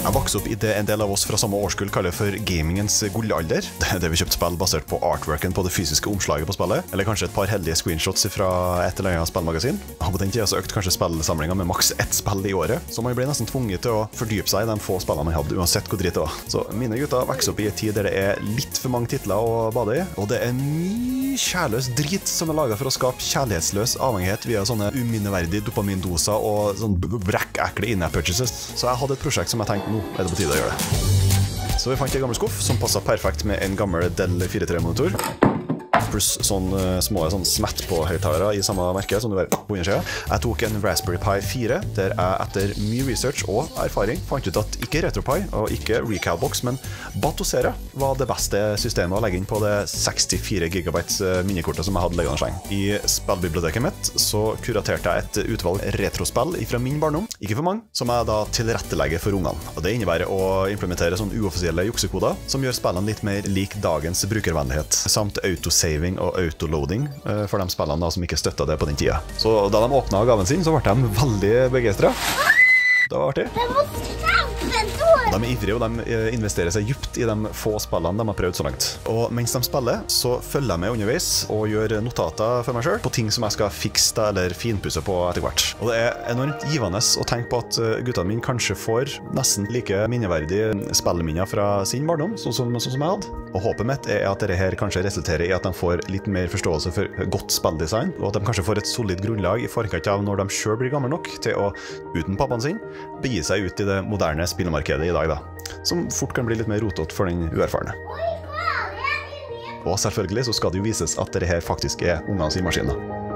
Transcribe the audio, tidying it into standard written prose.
Jeg vokste opp i det en del av oss fra samme årskull kaller for gamingens gullalder. Det vi kjøpte spill basert på artworken på det fysiske omslaget på spillet, eller kanskje et par heldige screenshots fra et eller annet spillmagasin. Og på den tiden så økte kanskje spillsamlingen med maks 1 spill i året, så man ble nesten tvunget til å fordype seg i de få spillene man hadde, uansett hvor dritt det var. Så mine gutter vokser opp i en tid der det er litt for mange titler å bade i, og det er mye kjærløs drit som er laget for å skape kjærlighetsløs avhengighet via sånne uminneverdige dopamindoser og sånn brekk-ekle in-app purchases. Så jeg hadde et prosjekt som jeg tenkte, nå er det på tide å gjøre det. Så vi fant en gammel skuff som passet perfekt med en gammel Dell 4.3-monitor, pluss sånne små smett på høyttalere i samme merke som du var på undersiden. Jeg tok en Raspberry Pi 4, der jeg etter mye research og erfaring fant ut at ikke RetroPie og ikke Recalbox, men Batocera var det beste systemet å legge inn på det 64 GB minnekortet som jeg hadde leggende sleng. I spillbiblioteket mitt så kuraterte jeg et utvalg retrospill fra min barndom, ikke for mange, som jeg da tilrettelegger for ungene. Og det innebærer å implementere sånne uoffisielle juksekoder som gjør spillene litt mer lik dagens brukervennlighet, samt autosave og autoloading for de spillene da, som ikke støttet det på den tida. Så da de åpnet gaven sin, så ble de veldig begeistret. Det var artig. De er ivrige, og de investerer seg djupt i de få spillene de har prøvd så langt. Og mens de spiller, så følger jeg med underveis og gjør notater for meg selv på ting som jeg skal fikse da, eller finpusse på etter hvert. Og det er enormt givende å tenke på at guttene mine kanskje får nesten like minneverdige spillminner fra sin barndom, sånn som jeg hadde. Og håpet mitt er at dette her kanskje resulterer i at de får litt mer forståelse for godt spilldesign, og at de kanskje får et solid grunnlag i forkant av når de selv blir gamle nok til å, uten pappaen sin, begi seg ut i det moderne spillmarkedet i dag da, som fort kan bli litt mer rotet for den uerfarne. Og selvfølgelig så skal det jo vises at dette her faktisk er ungene sine maskiner.